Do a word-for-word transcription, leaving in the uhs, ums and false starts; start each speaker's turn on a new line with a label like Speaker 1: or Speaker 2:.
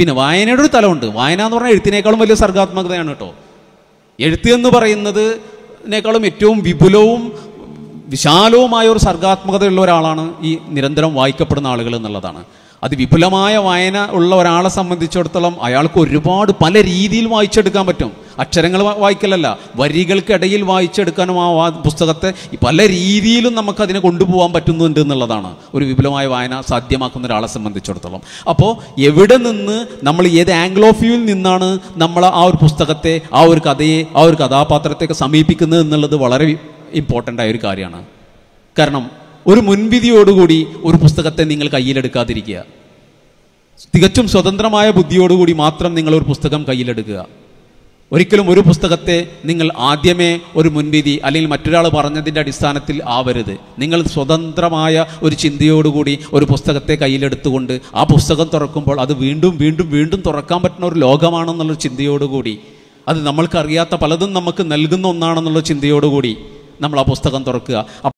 Speaker 1: പിന്നെ വായനയുടെ ഒരു തലമുണ്ട്. വായന എന്ന് പറഞ്ഞാൽ എഴുത്തിനേക്കാളും വലിയ സർഗാത്മകതയാണ് കേട്ടോ. എഴുത്ത് എന്ന് പറയുന്നതിനേക്കാളും ഏറ്റവും വിപുലവും വിശാലവുമായ ഒരു സർഗാത്മകതയുള്ള ഒരാളാണ് ഈ നിരന്തരം വായിക്കപ്പെടുന്ന ആളുകൾ എന്നുള്ളതാണ്. അത് വിപുലമായ വായന ഉള്ള ഒരാളെ സംബന്ധിച്ചിടത്തോളം അയാൾക്ക് ഒരുപാട് പല രീതിയിൽ വായിച്ചെടുക്കാൻ പറ്റും. അക്ഷരങ്ങൾ വായിക്കലല്ല, വരികൾക്കിടയിൽ വായിച്ചെടുക്കാനും ആ പുസ്തകത്തെ പല രീതിയിലും നമുക്കതിനെ കൊണ്ടുപോകാൻ പറ്റുന്നുണ്ട് എന്നുള്ളതാണ് ഒരു വിപുലമായ വായന സാധ്യമാക്കുന്ന ഒരാളെ സംബന്ധിച്ചിടത്തോളം. അപ്പോൾ എവിടെ നിന്ന് നമ്മൾ ഏത് ആംഗിൾ ഓഫ് വ്യൂവിൽ നിന്നാണ് നമ്മൾ ആ ഒരു പുസ്തകത്തെ, ആ ഒരു കഥയെ, ആ ഒരു കഥാപാത്രത്തെയൊക്കെ സമീപിക്കുന്നത് എന്നുള്ളത് വളരെ ഇമ്പോർട്ടൻ്റ് ആയ ഒരു കാര്യമാണ്. കാരണം ഒരു മുൻവിധിയോടുകൂടി ഒരു പുസ്തകത്തെ നിങ്ങൾ കയ്യിലെടുക്കാതിരിക്കുക. തികച്ചും സ്വതന്ത്രമായ ബുദ്ധിയോടുകൂടി മാത്രം നിങ്ങളൊരു പുസ്തകം കയ്യിലെടുക്കുക. ഒരിക്കലും ഒരു പുസ്തകത്തെ നിങ്ങൾ ആദ്യമേ ഒരു മുൻവിധി അല്ലെങ്കിൽ മറ്റൊരാൾ പറഞ്ഞതിൻ്റെ അടിസ്ഥാനത്തിൽ ആവരുത്. നിങ്ങൾ സ്വതന്ത്രമായ ഒരു ചിന്തയോടുകൂടി ഒരു പുസ്തകത്തെ കയ്യിലെടുത്തുകൊണ്ട് ആ പുസ്തകം തുറക്കുമ്പോൾ അത് വീണ്ടും വീണ്ടും വീണ്ടും തുറക്കാൻ പറ്റുന്ന ഒരു ലോകമാണെന്നുള്ള ചിന്തയോടുകൂടി, അത് നമ്മൾക്കറിയാത്ത പലതും നമുക്ക് നൽകുന്ന ഒന്നാണെന്നുള്ള ചിന്തയോടുകൂടി നമ്മൾ ആ പുസ്തകം തുറക്കുക.